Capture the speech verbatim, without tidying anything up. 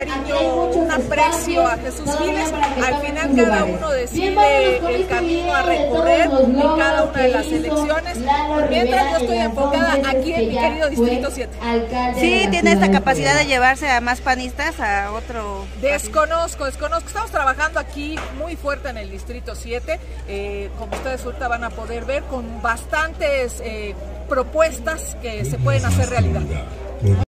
un aprecio a Jesús Giles. Al final cada uno decide el camino a recorrer en cada una de las elecciones, mientras yo estoy enfocada aquí en mi querido Distrito siete. Sí, tiene esta capacidad de llevarse a más panistas a otro... Desconozco, desconozco. Estamos trabajando aquí muy fuerte en el Distrito siete, eh, como ustedes ahorita van a poder ver, con bastantes eh, propuestas que se pueden hacer realidad.